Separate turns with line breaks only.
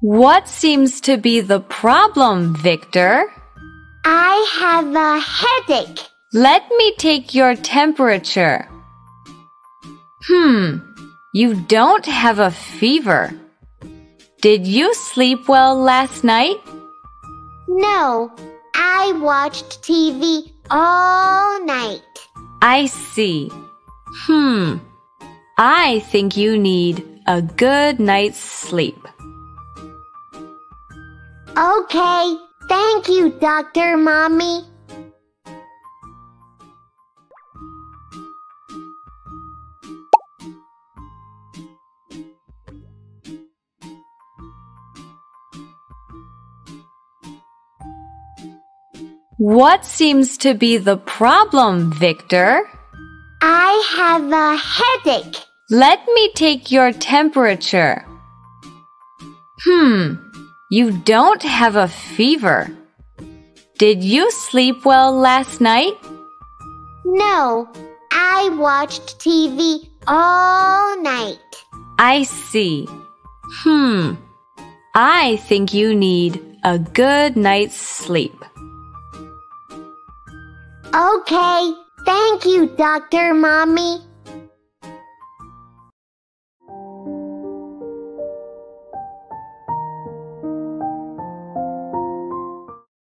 What seems to be the problem, Victor?
I have a headache.
Let me take your temperature. You don't have a fever. Did you sleep well last night?
No, I watched TV all night.
I see. I think you need a good night's sleep.
Okay, thank you, Dr. Mommy.
What seems to be the problem, Victor?
I have a headache.
Let me take your temperature. You don't have a fever. Did you sleep well last night?
No, I watched TV all night.
I see. I think you need a good night's sleep.
Okay, thank you, Dr. Mommy.